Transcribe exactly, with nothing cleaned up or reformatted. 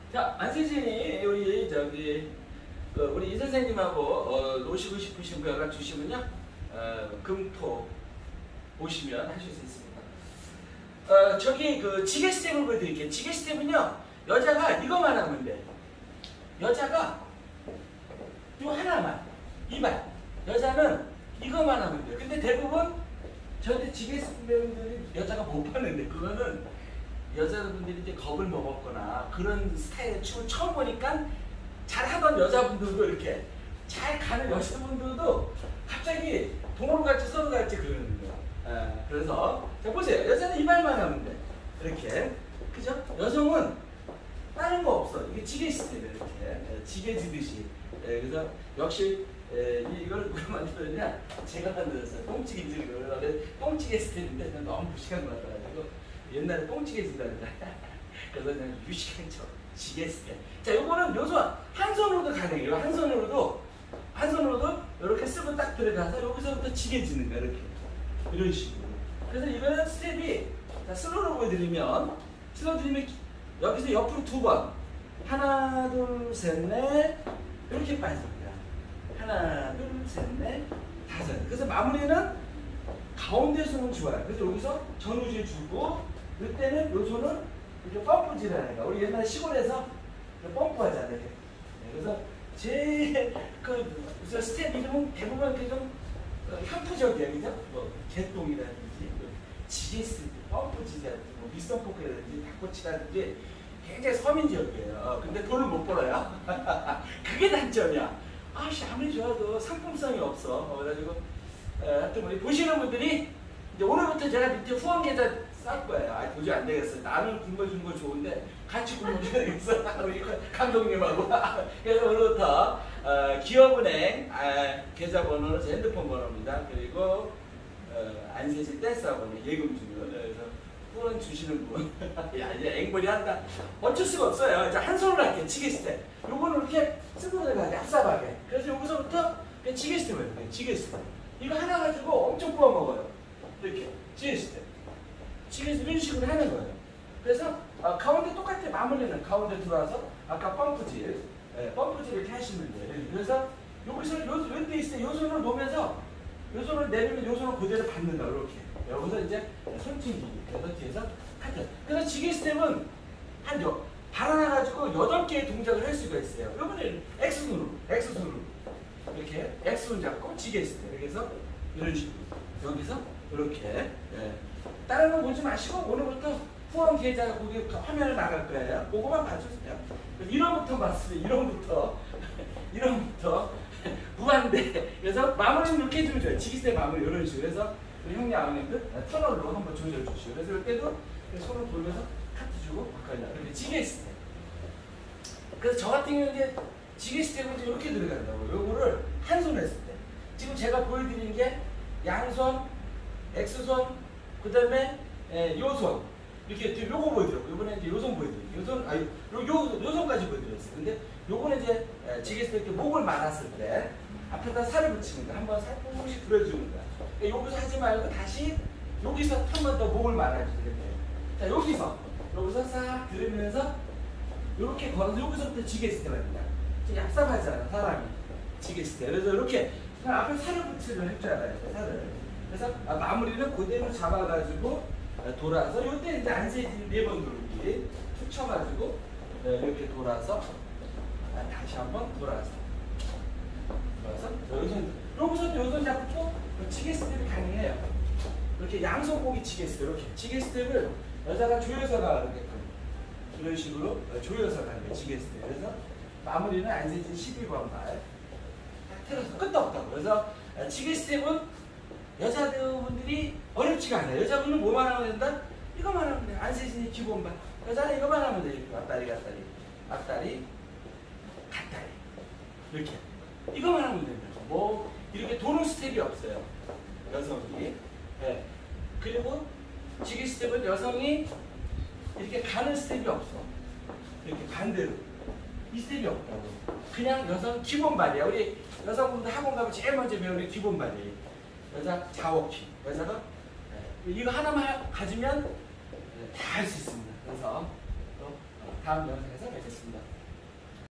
자, 안세진이 우리 저기 그 우리 이 선생님하고 어, 노시고 싶으신 분 연락 주시면요, 어, 금토 오시면 하실 수 있습니다. 어, 저기 그 지게 스텝을 보여드릴게요. 지게 스텝은요, 여자가 이거만 하면 돼. 여자가 요 하나만, 이발. 여자는 이거만 하면 돼요. 근데 대부분 저한테 지게 스텝 배우들이 여자가 못 봤는데, 그거는 여자분들이 이제 겁을 먹었거나 그런 스타일의 춤을 처음 보니까 잘하던 여자분들도 이렇게 잘 가는 여자분들도 갑자기 동으로 갈지 서로 갈지 그러는 거예요. 아, 그래서 자 보세요. 여자는 이발만 하면 돼. 이렇게. 그죠? 여성은 다른 거 없어. 이게 지게 스텝이에요. 이렇게. 지게 지듯이. 예, 그래서 역시 예, 이걸 누가 만들었냐? 제가 만들었어요. 똥찌개 지르고. 똥찌개 스텝인데 너무 무식한 것 같아가지고 옛날에 똥찌개 지르는데 그래서 그냥 유식한 척 지게 스텝. 자, 요거는 요소 한 손으로도 가능해요. 한 손으로도 한 손으로도 이렇게 쓰고 딱 들어가서 여기서부터 지게 지는 거야. 이렇게 이런 식으로. 그래서 이거는 스텝이 자, 슬로우로 보여드리면 슬로우 드리면 여기서 옆으로 두 번 하나 둘 셋 넷 이렇게 빠집니다. 하나 둘 셋 넷 다섯. 그래서 마무리는 가운데 손은 좋아요. 그래서 여기서 전우질 주고 이때는 요 손은 이렇게 펌프질하는 거야. 우리 옛날 시골에서 펌프 하잖아요. 네, 그래서 제그 스텝 이름은 대부분 이렇게 좀 현프적이에요. 그죠? 뭐 개똥이라든지 뭐 지게스, 펌프질이라든지 뭐 미스터 포크라든지 닭꼬치라든지 굉장히 서민적이에요. 어, 근데 돈을 못 벌어요. 그게 단점이야. 아씨 아무리 좋아도 상품성이 없어. 어, 그래가지고 에, 하여튼 우리 보시는 분들이 이제 오늘부터 제가 밑에 후원 계좌 쌀 거예요. 아 도저히 안 되겠어요. 나는 굶어 준 거 좋은데 같이 굶어 줘야 되겠어. 우리 감독님하고. 그래서 오늘부터 어, 기업은행 아, 계좌번호는 제 핸드폰 번호입니다. 그리고 어, 안세진 댄스학원에 예금 주면 그래서 후원 주시는 분. 야 이제 앵벌이 한다. 어쩔 수가 없어요. 이제 한 손으로 할게요. 지게 스텝. 요거는 이렇게 쓰고 들어가야 얍삽하게. 그래서 여기서부터 그냥 지게 스텝을 해요. 지게 스텝. 이거 하나 가지고 엄청 구워 먹어요. 이렇게 지게 스텝. 지게 스텝 이런 식으로 하는 거예요. 그래서 아, 가운데 똑같아. 마무리는 가운데 들어와서 아까 펌프질, 예, 펌프질 이렇게 하시면 돼요. 그래서 여기서 요, 요때 있을 때 요 손을 놓으면서 요 손을 내리면 요 손을 그대로 받는다. 이렇게. 여기서 이제 손튕기기. 그래서 뒤에서 카트. 그래서 지게 스텝은 한 여, 발 하나 가지고 여덟 개의 동작을 할 수가 있어요. 이번에 X손으로, X손으로. 이렇게 X손 잡고 지게 스텝. 그래서 이런 식으로. 여기서 이렇게. 예. 다른 거 보지 마시고 오늘부터 후원 계좌 거기 화면에 나갈 거예요. 그거만 봐주세요. 일 원부터 봤어요. 일 원부터. 일 원부터. 무한대. 그래서 마무리는 이렇게 해주면 좋아요. 지기세 마무리 이런 식으로. 그래서 우리 형님 아버님들 터널로 한번 조절 주시고. 그래서 이때도 손을 돌면서 카트 주고 바꿔야 이렇게 지게 스텝. 그래서 저 같은 경우는 이제 지게 스텝은 이렇게 들어간다고. 요거를 한 손 했을 때. 지금 제가 보여드린 게 양손, X손, 그 다음에 요손. 이렇게 요거 보여드렸고, 요번에 이제 요손 보여드릴게요. 요손, 아, 요, 요, 요손까지 보여드렸어요. 근데 요거는 이제 지게 스텝 이렇게 목을 말았을 때 앞에다 살을 붙이는 거야. 한번 살포시 불어주는 거야. 그러니까 여기서 하지 말고 다시 여기서 한 번 더 목을 말아주는 거예요. 자, 여기서, 여기서 싹 들으면서 이렇게 걸어서 여기서부터 지게 스텝 합니다. 좀 얍삽하잖아, 사람이. 지게 스텝. 그래서 이렇게 그냥 앞에 살을 붙이려 했잖아요. 살을. 그래서 아, 마무리는 그대로 잡아가지고 돌아서 이때 이제 안세진 네 번 돌기 툭 쳐가지고 이렇게 돌아서 다시 한번 돌아서 돌아서 여기서 여기서 여기서 잡고 지게 스텝이 가능해요. 이렇게 양손 고기 지게 스텝 이렇게 지게 스텝을 여자가 조여서 가게끔 이런 식으로 조여서 가는 거예요. 지게 스텝. 그래서 마무리는 안세진 십이 번 발 틀어서 끝도 없다고. 그래서 지게 스텝은 여자분들이 어렵지가 않아요. 여자분은 뭐만 하면 된다? 이거만 하면 돼. 안세진이 기본반. 여자는 이거만 하면 돼. 이렇게 앞다리, 갓다리, 앞다리, 갓다리. 이렇게. 이거만 하면 된다. 뭐, 이렇게 도는 스텝이 없어요. 여성이. 네. 그리고 지기 스텝은 여성이 이렇게 가는 스텝이 없어. 이렇게 반대로. 이 스텝이 없다고. 그냥 여성 기본반이야. 우리 여성분들 학원 가면 제일 먼저 배우는 기본반이에요. 여자 자워킹. 여자가 이거 하나만 가지면 다 할 수 있습니다. 그래서 또 다음 영상에서 뵙겠습니다.